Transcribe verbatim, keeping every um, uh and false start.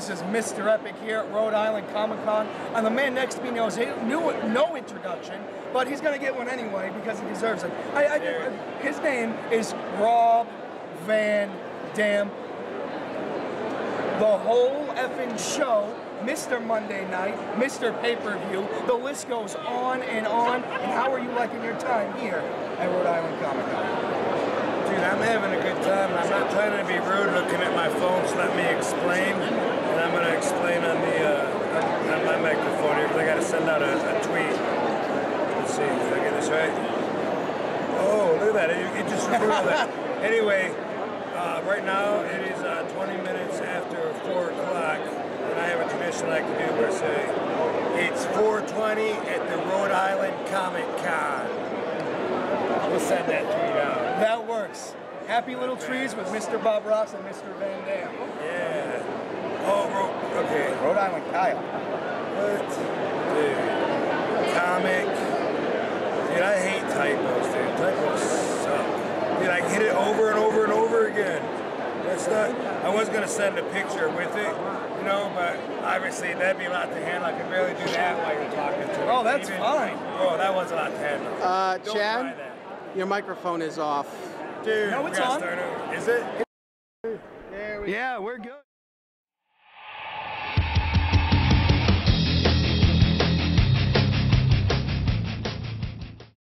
This is Mister Epic here at Rhode Island Comic Con, and the man next to me knows knew no introduction, but he's gonna get one anyway because he deserves it. I, I, his name is Rob Van Dam. The whole effing show, Mister Monday Night, Mister Pay-Per-View, the list goes on and on. And how are you liking your time here at Rhode Island Comic Con? Dude, I'm having a good time. I'm not trying to be rude looking at my phone, so let me explain. And I'm going to explain on the uh, on, on my microphone here because I got to send out a, a tweet. Let's see, did I get this right? Oh, look at that. It, it just revealed that. Anyway, uh, right now it is uh, twenty minutes after four o'clock. And I have a tradition I like to do where I say, it's four twenty at the Rhode Island Comic Con. We'll send that tweet out. That works. Happy little trees with Mister Bob Ross and Mister Van Dam. Yeah. Oh, Ro okay. Rhode Island Kyle. What? Dude. Comic. Dude, I hate typos, dude. Typos suck. Dude, I hit it over and over and over again. That's not, I was going to send a picture with it, you know, but obviously that'd be a lot to handle. I could barely do that while you're talking to me. Oh, that's Even, fine. Oh, that was a lot to handle. Uh, Don't Chad, try that. your microphone is off. Dude, no, we it's gotta on. start over. Is it? Yeah, we're good.